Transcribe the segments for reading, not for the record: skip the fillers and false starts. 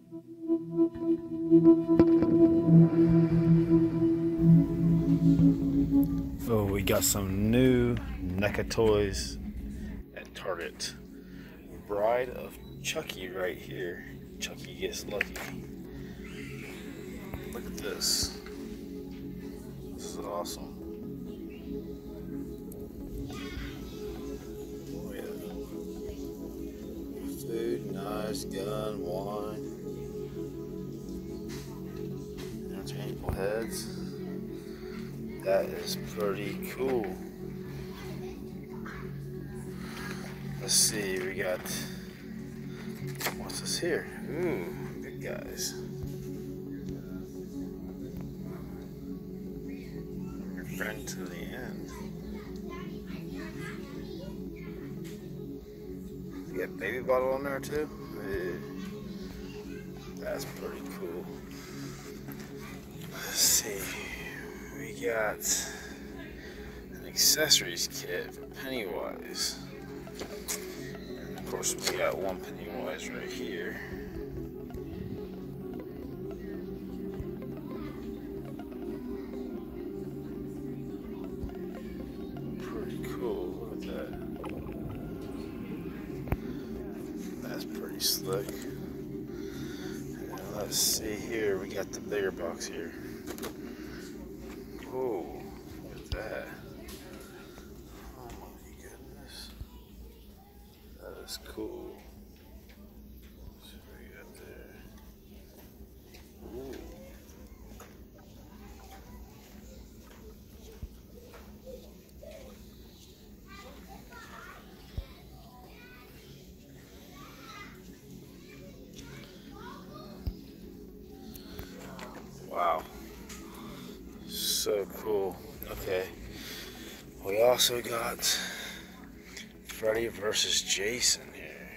Oh, we got some new NECA toys at Target. Bride of Chucky right here. Chucky gets lucky. Look at this. This is awesome. Oh yeah. Food, knives, gun, wine. Interchangeable heads. That is pretty cool. Let's see, we got, what's this here? Ooh, big guys. Your friend to the end. You got baby bottle on there too? That's pretty cool. Let's see, we got an accessories kit for Pennywise. And of course, we got one Pennywise right here. Pretty cool, look at that. That's pretty slick. And let's see here, we got the bigger box here. Oh, look at that. Oh my goodness. That is cool. Let's see what we got there. Ooh. Wow. So cool. Okay. We also got Freddy versus Jason here.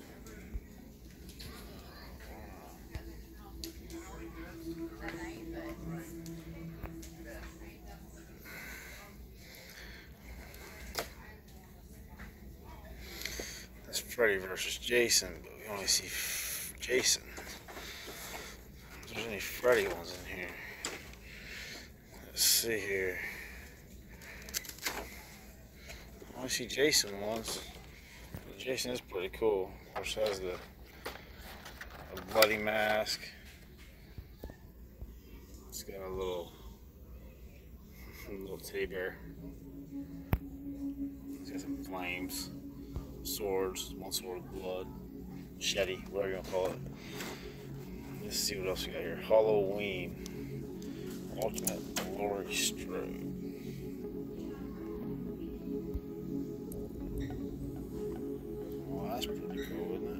That's Freddy versus Jason, but we only see Jason. If there's any Freddy ones in here. Let's see here. I only see Jason once. Jason is pretty cool. Of course, has the bloody mask. It's got a little teddy bear. It's got some flames, swords, one sword of blood, machete, whatever you want to call it. Let's see what else we got here. Halloween Ultimate Glory Strobe. Well, that's pretty cool, isn't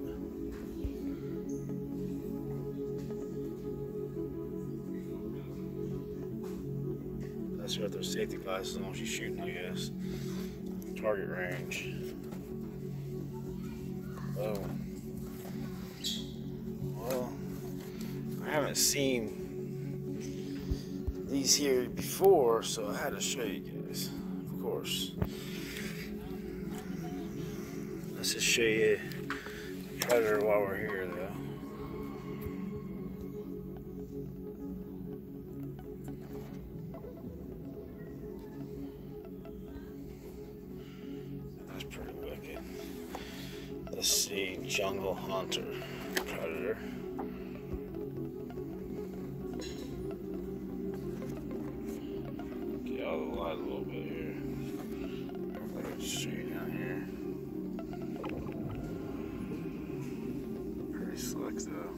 it? That's right, those safety glasses on when she's shooting, I guess. Target range. Oh. Well, I haven't seen these here before, so I had to show you guys, of course. Let's just show you Predator while we're here, though. That's pretty wicked. Let's see, Jungle Hunter Predator. Get out of the light a little bit here. I can show you down here. Pretty slick though.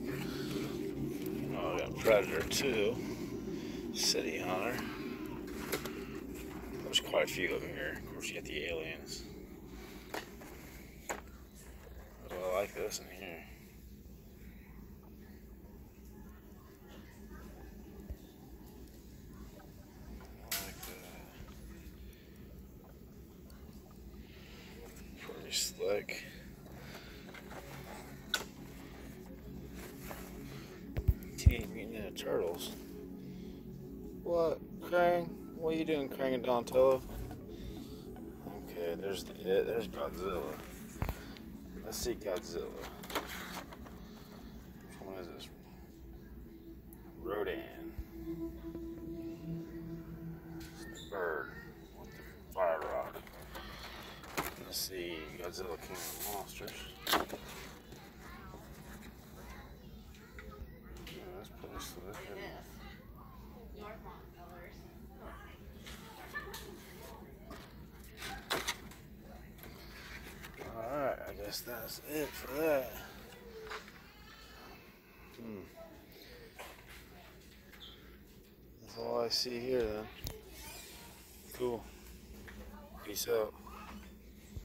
Oh, we got Predator 2, City Hunter. There's quite a few of them here. Of course, you got the aliens. Oh, I like this in here. I like that. Pretty slick. Teenage Mutant Ninja Turtles. What, Krang? What are you doing, Krang and Donatello? Okay, there's Godzilla. Let's see Godzilla. Which one is Bird with the fire rock. Let's see, Godzilla King of Monsters. Yeah, that's pretty slick. Alright, I guess that's it for that. That's all I see here then. Cool. Peace out.